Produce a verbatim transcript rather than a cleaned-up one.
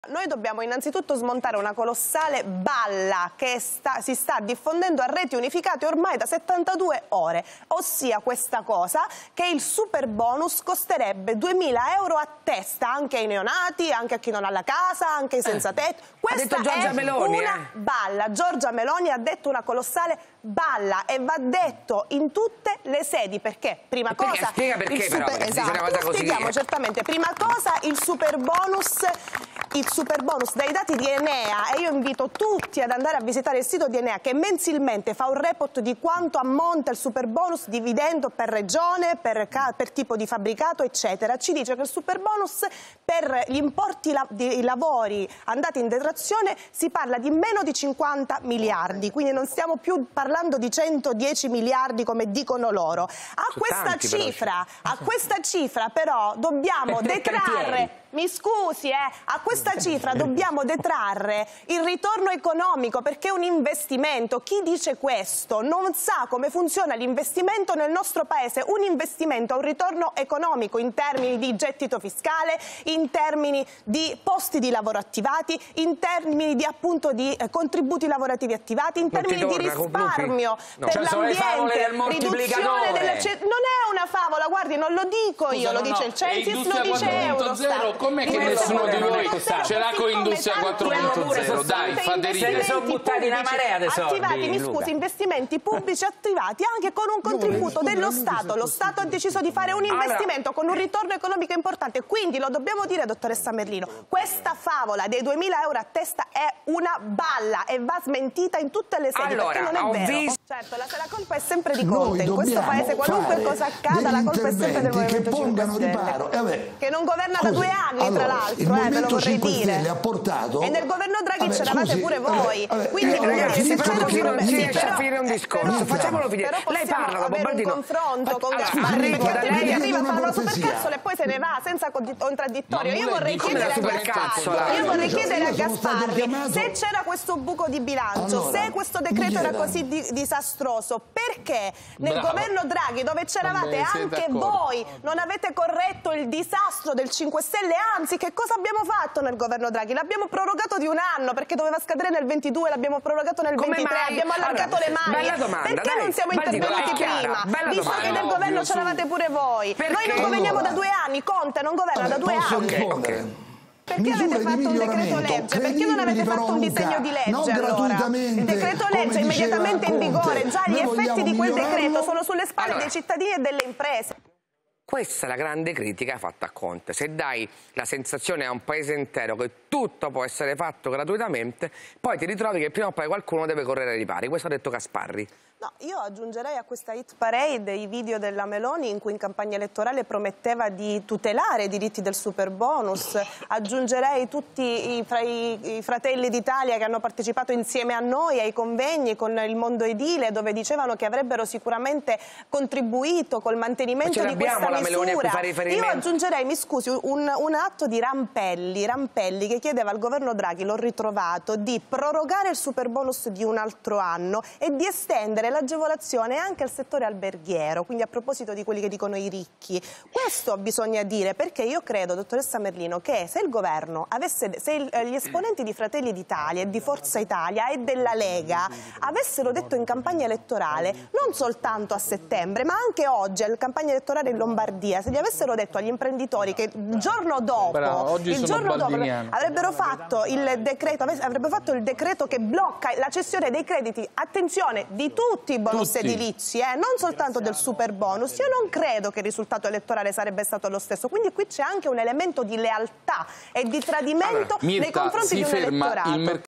Noi dobbiamo innanzitutto smontare una colossale balla che sta, si sta diffondendo a reti unificate ormai da settantadue ore, ossia questa cosa che il super bonus costerebbe duemila euro a testa anche ai neonati, anche a chi non ha la casa, anche ai senza tetto. Questa è Meloni, una eh. balla. Giorgia Meloni ha detto una colossale balla e va detto in tutte le sedi perché prima perché, cosa spiega perché il super, però, perché esatto, una cosa lo così spieghiamo è. certamente. Prima cosa il super bonus il super bonus dai dati di Enea, e io invito tutti ad andare a visitare il sito di Enea che mensilmente fa un report di quanto ammonta il super bonus dividendo per regione, per, per tipo di fabbricato eccetera. Ci dice che il super bonus per gli importi la, di lavori andati in detrazione si parla di meno di cinquanta miliardi, quindi non stiamo più parlando di centodieci miliardi come dicono loro. A questa cifra, a questa cifra però dobbiamo detrarre. Mi scusi, eh, a questa cifra dobbiamo detrarre il ritorno economico perché è un investimento. Chi dice questo non sa come funziona l'investimento nel nostro paese. Un investimento ha un ritorno economico in termini di gettito fiscale, in termini di posti di lavoro attivati, in termini di appunto di eh, contributi lavorativi attivati, in termini di risparmio no. per cioè, l'ambiente, riduzione delle... Non è una favola, guardi, non lo dico io, Scusa, lo no, dice no. il Censis, lo dice Eurostat. Com'è che nessuno di voi ce l'ha con Industria quattro punto zero? Dai, fate ridere. Se ne sono buttati una marea di soldi. Attivati, mi scusi, investimenti pubblici attivati anche con un contributo dello Stato. Lo Stato ha deciso di fare un investimento con un ritorno economico importante. Quindi lo dobbiamo dire, dottoressa Merlino, questa favola dei duemila euro a testa è una balla e va smentita in tutte le sedi allora, perché non è vero. Visto... Certo, la, la colpa è sempre di Conte. In questo paese qualunque cosa accada la colpa è sempre del Movimento cinque Stelle. Che non governa da due anni, allora, tra l'altro, eh, ve lo vorrei dire. Ha portato... E nel governo Draghi vabbè, c'eravate scusi, pure voi. vabbè, Quindi eh, ragazzi, se c'era perché non si riesce a finire un discorso, però, facciamolo finire. Però Lei parla dopo avere Baldino. un confronto con allora, Gasparri, perché altrimenti arriva a fare una profezia. supercazzola e poi se ne va senza contraddittorio. Io vorrei chiedere a Gasparri, io vorrei chiedere a Gasparri se c'era questo buco di bilancio, allora, se questo decreto era così di, disastroso, perché nel Bravo. governo Draghi, dove c'eravate anche voi, non avete corretto il disastro del cinque Stelle? Anzi, che cosa abbiamo fatto nel governo Draghi? L'abbiamo prorogato di un anno perché doveva scadere nel ventidue, l'abbiamo prorogato nel Come ventitré, mai? abbiamo allargato Allora, le mani. bella domanda, Perché dai, non siamo Baldino, intervenuti dai, prima? Chiara, bella Visto domanda. che nel governo c'eravate pure voi. Perché? Noi non governiamo Allora. da due anni, Conte non governa da due posso anni. rispondere? Perché Misure avete di fatto un decreto miglioramento legge? Perché non avete credibili, fatto però, un disegno Luca, di legge non allora? gratuitamente, Il decreto legge come è immediatamente in diceva vigore, Conte. già gli Noi effetti vogliamo di quel migliorarlo. decreto sono sulle spalle Allora. dei cittadini e delle imprese. Questa è la grande critica fatta a Conte. Se dai la sensazione a un paese intero che tutto può essere fatto gratuitamente, poi ti ritrovi che prima o poi qualcuno deve correre ai ripari. Questo ha detto Gasparri. No, io aggiungerei a questa hit parade i video della Meloni in cui in campagna elettorale prometteva di tutelare i diritti del super bonus, aggiungerei tutti i, fra, i, i fratelli d'Italia che hanno partecipato insieme a noi ai convegni con il mondo edile dove dicevano che avrebbero sicuramente contribuito col mantenimento di questa la Meloni a cui fare riferimento. Io aggiungerei, mi scusi, un, un atto di Rampelli, Rampelli che chiedeva al governo Draghi, l'ho ritrovato, di prorogare il super bonus di un altro anno e di estendere l'agevolazione anche al settore alberghiero, quindi a proposito di quelli che dicono i ricchi. Questo bisogna dire perché io credo, dottoressa Merlino, che se il governo avesse, se il, gli esponenti di Fratelli d'Italia e di Forza Italia e della Lega avessero detto in campagna elettorale, non soltanto a settembre, ma anche oggi, alla campagna elettorale in Lombardia, se gli avessero detto agli imprenditori che il giorno dopo, Bravo, oggi il sono giorno dopo baldiniano. avrebbero fatto il decreto, avrebbero fatto il decreto che blocca la cessione dei crediti, attenzione, di tutti i bonus Tutti. edilizi, eh, non soltanto del super bonus, io non credo che il risultato elettorale sarebbe stato lo stesso, quindi qui c'è anche un elemento di lealtà e di tradimento Mirta, nei confronti si di un ferma elettorato. il mercato